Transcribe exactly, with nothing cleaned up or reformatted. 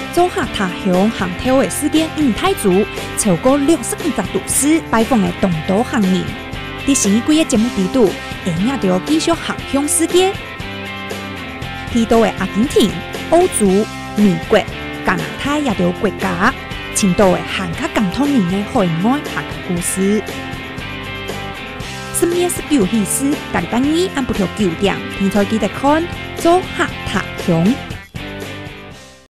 做客他乡航跳的世界五太祖，超过六十二个都市拜访的东岛行人。第十一季的节目地图会领到继续航向世界，提到的阿根廷、欧洲、美国、加拿大也着国家，青岛的汉卡港通人的海外客家故事。十月十九日时，隔礼拜二按不条九点，天才记得看做客他乡。